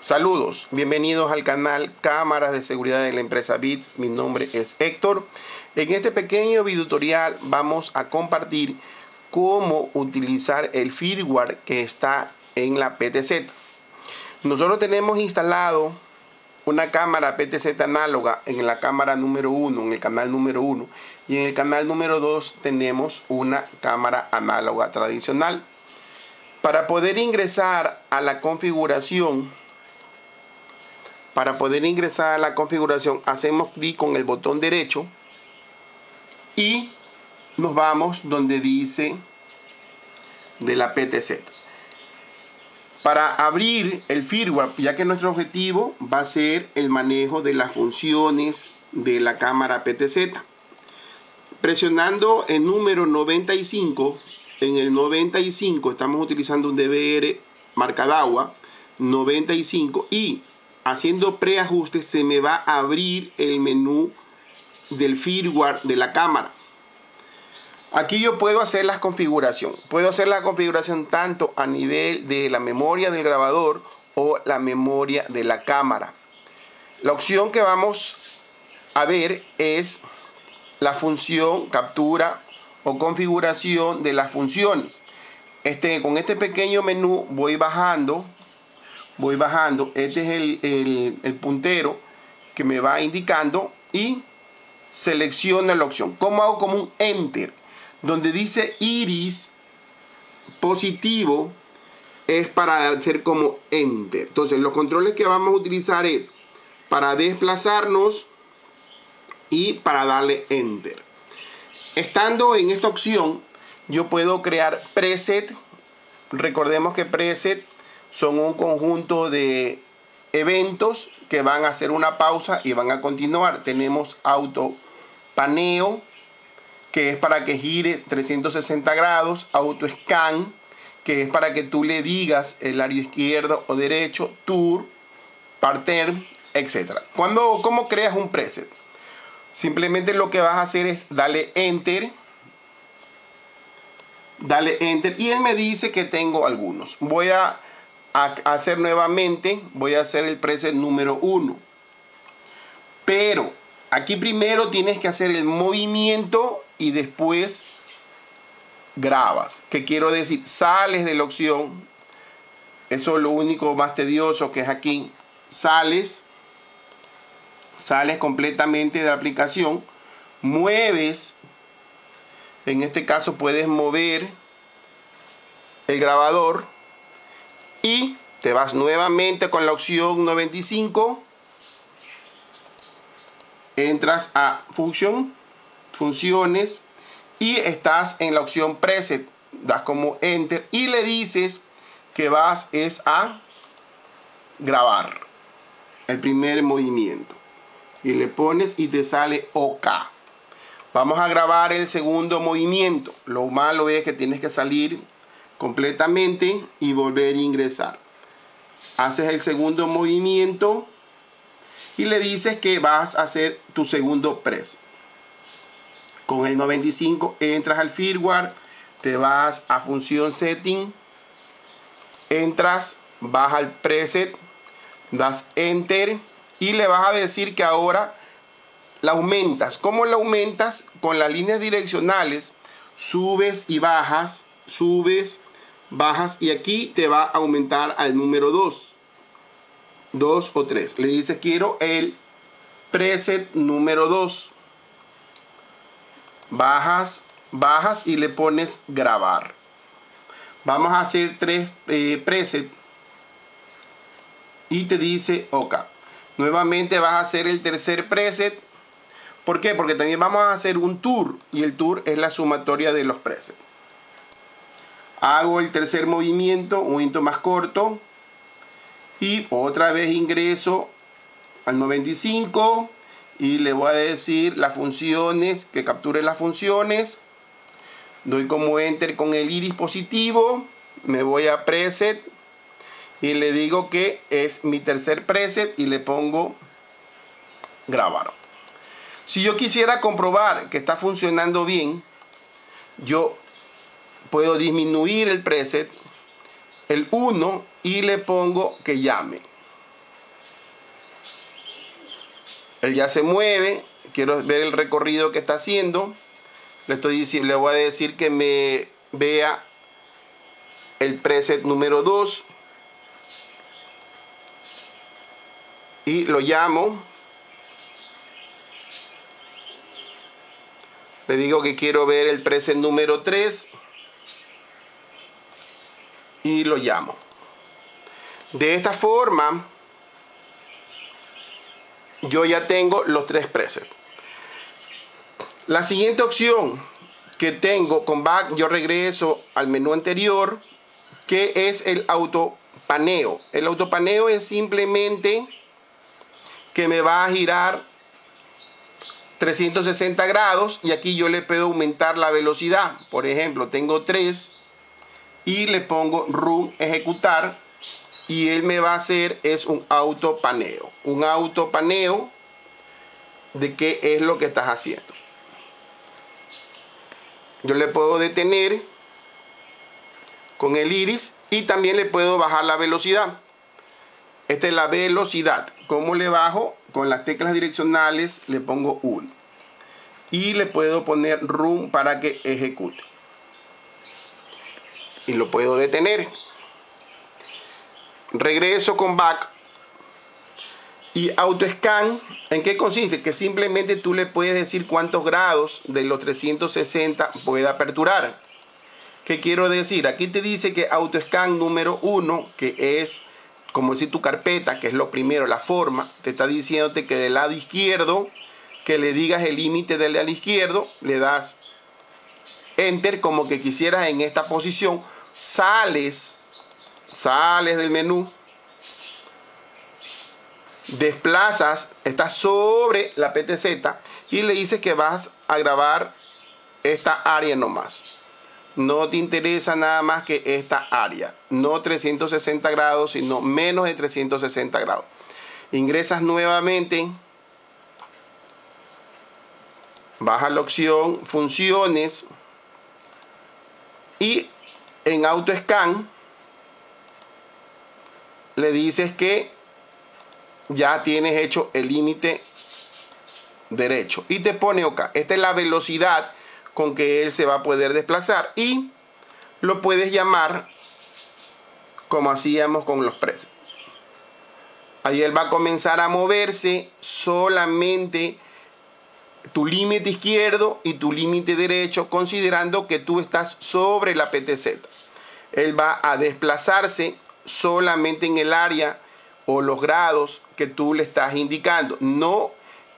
Saludos, bienvenidos al canal Cámaras de Seguridad de la empresa BIT. Mi nombre es Héctor. En este pequeño video tutorial vamos a compartir cómo utilizar el firmware que está en la PTZ. Nosotros tenemos instalado una cámara PTZ análoga en la cámara número 1, en el canal número 1, y en el canal número 2 tenemos una cámara análoga tradicional. Para poder ingresar a la configuración, hacemos clic con el botón derecho y nos vamos donde dice de la PTZ. Para abrir el firmware, ya que nuestro objetivo va a ser el manejo de las funciones de la cámara PTZ, presionando el número 95, en el 95 estamos utilizando un DVR marca Dahua 95, y haciendo preajustes se me va a abrir el menú del firmware de la cámara. Aquí yo puedo hacer la configuración. Puedo hacer la configuración tanto a nivel de la memoria del grabador o la memoria de la cámara. La opción que vamos a ver es la función captura o configuración de las funciones. Con este pequeño menú voy bajando. Este es el puntero que me va indicando y selecciono la opción. ¿Cómo hago? Como un enter. Donde dice iris positivo es para hacer como enter. Entonces los controles que vamos a utilizar es para desplazarnos y para darle enter. Estando en esta opción yo puedo crear preset. Recordemos que preset son un conjunto de eventos que van a hacer una pausa y van a continuar. Tenemos auto paneo, que es para que gire 360 grados, auto scan, que es para que tú le digas el área izquierdo o derecho, tour, parter, etc. ¿Cómo creas un preset? Simplemente lo que vas a hacer es darle enter, y él me dice que tengo algunos. Voy a hacer nuevamente, voy a hacer el preset número 1, pero aquí primero tienes que hacer el movimiento y después grabas. ¿Qué quiero decir? Sales de la opción. Eso es lo único más tedioso, que es aquí. Sales completamente de la aplicación, mueves. En este caso puedes mover el grabador y te vas nuevamente con la opción 95, entras a funciones y estás en la opción preset, das como enter y le dices que vas a grabar el primer movimiento y le pones y te sale OK. Vamos a grabar el segundo movimiento. Lo malo es que tienes que salir completamente y volver a ingresar. Haces el segundo movimiento y le dices que vas a hacer tu segundo preset. Con el 95 entras al firmware, te vas a función setting, entras, vas al preset, das enter y le vas a decir que ahora la aumentas. ¿Cómo la aumentas? Con las líneas direccionales, subes y bajas, bajas, y aquí te va a aumentar al número 2 o 3. Le dices quiero el preset número 2. Bajas y le pones grabar. Vamos a hacer 3 presets y te dice OK. Nuevamente vas a hacer el tercer preset. ¿Por qué? Porque también vamos a hacer un tour y el tour es la sumatoria de los presets. Hago el tercer movimiento, un movimiento más corto, y otra vez ingreso al 95 y le voy a decir las funciones, que capture las funciones. Doy como enter con el iris positivo, me voy a preset y le digo que es mi tercer preset y le pongo grabar. Si yo quisiera comprobar que está funcionando bien, yo puedo disminuir el preset, el 1, y le pongo que llame. Él ya se mueve. Quiero ver el recorrido que está haciendo. Le voy a decir que me vea el preset número 2. Y lo llamo. Le digo que quiero ver el preset número 3. Y lo llamo. De esta forma, yo ya tengo los 3 presets. La siguiente opción que tengo con back, yo regreso al menú anterior, que es el autopaneo. El autopaneo es simplemente que me va a girar 360 grados y aquí yo le puedo aumentar la velocidad. Por ejemplo, tengo 3 y le pongo run, ejecutar, y él me va a hacer es un autopaneo. Un autopaneo de qué es lo que estás haciendo. Yo le puedo detener con el iris y también le puedo bajar la velocidad. Esta es la velocidad. ¿Cómo le bajo? Con las teclas direccionales le pongo 1. Y le puedo poner run para que ejecute. Y lo puedo detener. Regreso con back. Y autoscan, ¿en qué consiste? Que simplemente tú le puedes decir cuántos grados de los 360 puede aperturar. ¿Qué quiero decir? Aquí te dice que autoscan número 1, que es como decir tu carpeta, que es lo primero, la forma, te está diciéndote que del lado izquierdo, que le digas el límite del lado izquierdo, le das enter como que quisieras en esta posición, sales del menú, desplazas, estás sobre la PTZ y le dices que vas a grabar esta área nomás. No te interesa nada más que esta área, no 360 grados, sino menos de 360 grados. Ingresas nuevamente, bajas la opción funciones y en autoscan le dices que ya tienes hecho el límite derecho y te pone OK. Esta es la velocidad con que él se va a poder desplazar y lo puedes llamar como hacíamos con los presets. Ahí él va a comenzar a moverse solamente tu límite izquierdo y tu límite derecho, considerando que tú estás sobre la PTZ. Él va a desplazarse solamente en el área o los grados que tú le estás indicando, no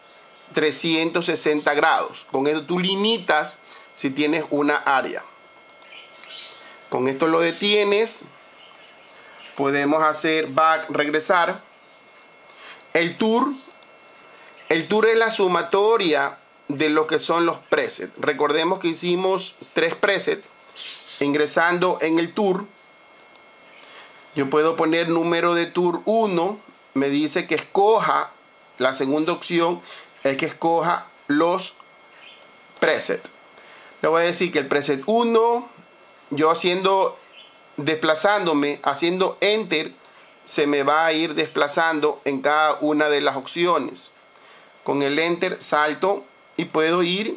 360 grados. Con esto tú limitas si tienes una área. Con esto lo detienes. Podemos hacer back, regresar. El tour es la sumatoria de lo que son los presets. Recordemos que hicimos 3 presets. Ingresando en el tour, yo puedo poner número de tour 1. Me dice que escoja, la segunda opción es que escoja los presets. Le voy a decir que el preset 1, yo desplazándome, haciendo enter, se me va a ir desplazando en cada una de las opciones. Con el enter salto y puedo ir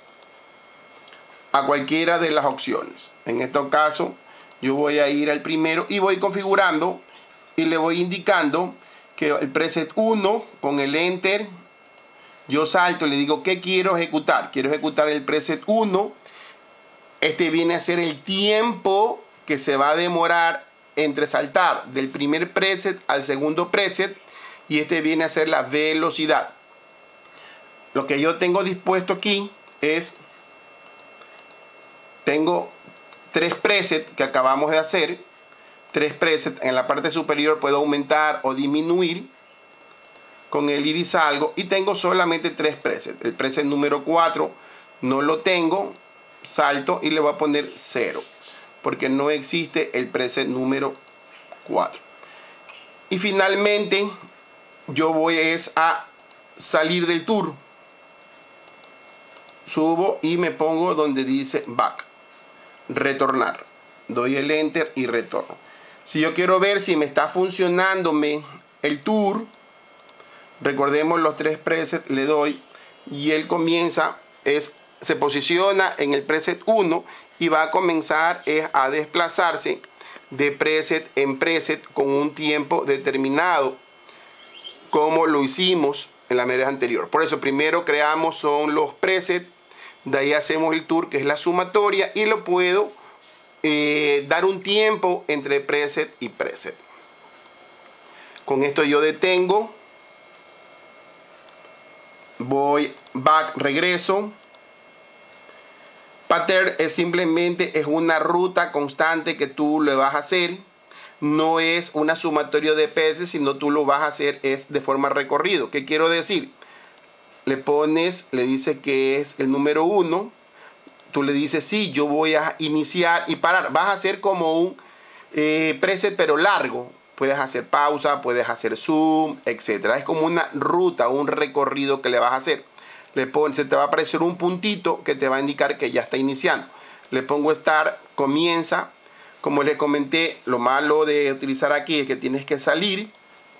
a cualquiera de las opciones. En este caso yo voy a ir al primero y voy configurando y le voy indicando que el preset 1 con el enter yo salto y le digo que quiero ejecutar. Quiero ejecutar el preset 1. Este viene a ser el tiempo que se va a demorar entre saltar del primer preset al segundo preset, y este viene a ser la velocidad. Lo que yo tengo dispuesto aquí es, tengo 3 presets que acabamos de hacer, 3 presets. En la parte superior puedo aumentar o disminuir con el iris algo, y tengo solamente 3 presets. El preset número 4 no lo tengo, salto y le voy a poner 0 porque no existe el preset número 4. Y finalmente yo voy a salir del tour, subo y me pongo donde dice back, retornar, doy el enter y retorno. Si yo quiero ver si me está funcionándome el tour, Recordemos los 3 presets, le doy y él comienza, se posiciona en el preset 1 y va a comenzar a desplazarse de preset en preset con un tiempo determinado, como lo hicimos en la vez anterior. Por eso primero creamos son los presets, de ahí hacemos el tour, que es la sumatoria, y lo puedo dar un tiempo entre preset y preset. Con esto yo detengo, voy back, regreso. Pattern es simplemente una ruta constante que tú le vas a hacer. No es una sumatoria de presets, sino tú lo vas a hacer es de forma recorrido. ¿Qué quiero decir? Le pones, le dices que es el número 1. Tú le dices, sí, yo voy a iniciar y parar. Vas a hacer como un preset, pero largo. Puedes hacer pausa, puedes hacer zoom, etc. Es como una ruta, un recorrido que le vas a hacer. Le pones, se te va a aparecer un puntito que te va a indicar que ya está iniciando. Le pongo start, comienza. Como les comenté, lo malo de utilizar aquí es que tienes que salir.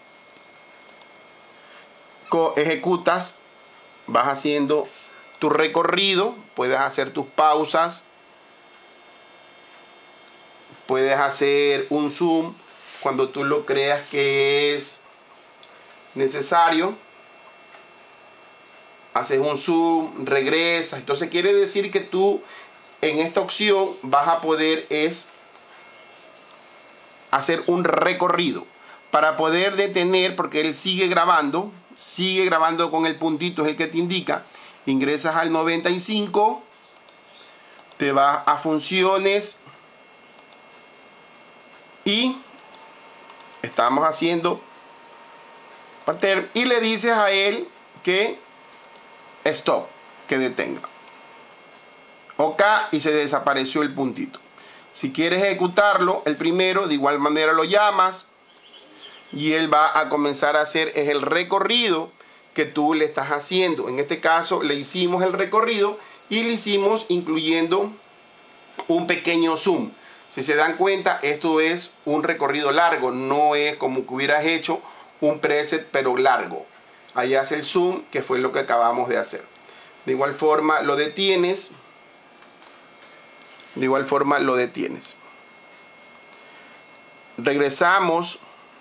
Ejecutas, vas haciendo tu recorrido, puedes hacer tus pausas, puedes hacer un zoom cuando tú lo creas que es necesario. Haces un zoom, regresas. Entonces quiere decir que tú en esta opción vas a poder hacer un recorrido para poder detener, porque él sigue grabando con el puntito, es el que te indica. Ingresas al 95, te vas a funciones y estamos haciendo pattern y le dices a él que stop, que detenga. OK, y se desapareció el puntito. Si quieres ejecutarlo, el primero, de igual manera lo llamas y él va a comenzar a hacer el recorrido que tú le estás haciendo. En este caso le hicimos el recorrido y le hicimos incluyendo un pequeño zoom. Si se dan cuenta, esto es un recorrido largo, no es como que hubieras hecho un preset pero largo. Ahí hace el zoom, que fue lo que acabamos de hacer. De igual forma lo detienes. Regresamos.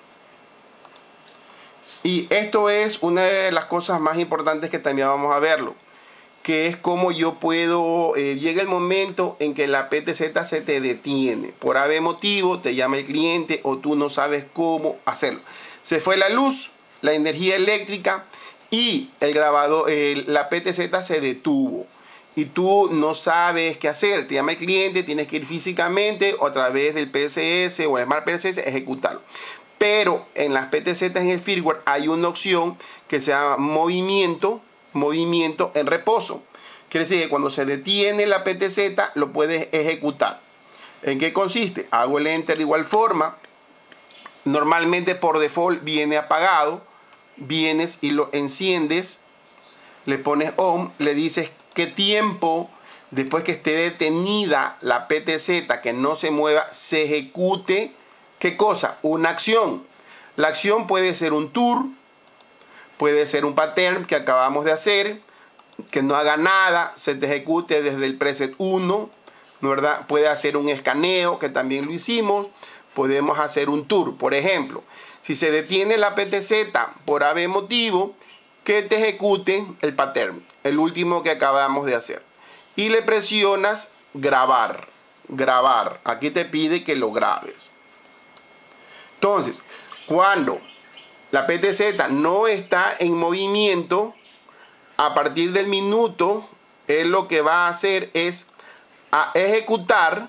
Y esto es una de las cosas más importantes que también vamos a verlo, que es cómo yo puedo, llega el momento en que la PTZ se te detiene. Por ave motivo, te llama el cliente o tú no sabes cómo hacerlo. Se fue la luz, la energía eléctrica y el grabador, la PTZ se detuvo. Y tú no sabes qué hacer. Te llama el cliente, tienes que ir físicamente o a través del PSS o el Smart PSS ejecutarlo. Pero en las PTZ en el firmware hay una opción que se llama movimiento en reposo. Quiere decir que cuando se detiene la PTZ lo puedes ejecutar. ¿En qué consiste? Hago el enter de igual forma. Normalmente por default viene apagado. Vienes y lo enciendes. Le pones on. Le dices qué tiempo después que esté detenida la PTZ, que no se mueva, se ejecute. ¿Qué cosa? Una acción. La acción puede ser un tour, puede ser un pattern que acabamos de hacer, que no haga nada, se te ejecute desde el preset 1, ¿no, verdad? Puede hacer un escaneo, que también lo hicimos. Podemos hacer un tour, por ejemplo. Si se detiene la PTZ por ave motivo, que te ejecute el pattern, el último que acabamos de hacer. Y le presionas grabar. Grabar. Aquí te pide que lo grabes. Entonces, cuando la PTZ no está en movimiento, a partir del minuto, él lo que va a hacer es a ejecutar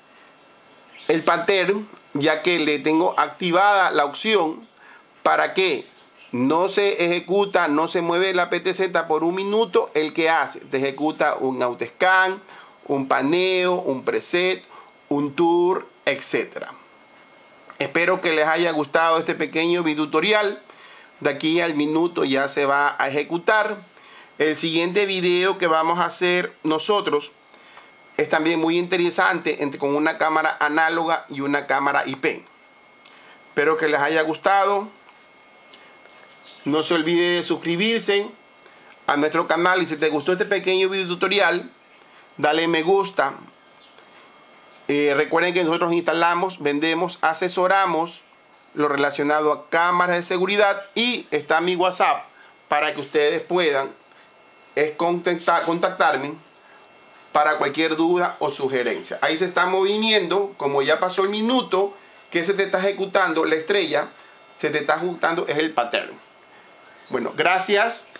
el pattern, ya que le tengo activada la opción para que no se ejecuta, no se mueve la PTZ por un minuto. El que hace, te ejecuta un autoscan, un paneo, un preset, un tour, etc. Espero que les haya gustado este pequeño video tutorial. De aquí al minuto ya se va a ejecutar. El siguiente video que vamos a hacer nosotros es también muy interesante, con una cámara análoga y una cámara IP. Espero que les haya gustado. No se olvide de suscribirse a nuestro canal y si te gustó este pequeño video tutorial, dale me gusta. Recuerden que nosotros instalamos, vendemos, asesoramos lo relacionado a cámaras de seguridad y está mi WhatsApp para que ustedes puedan contactarme para cualquier duda o sugerencia. Ahí se está moviendo, como ya pasó el minuto que se te está ejecutando la estrella, se te está ejecutando es el pattern. Bueno, gracias.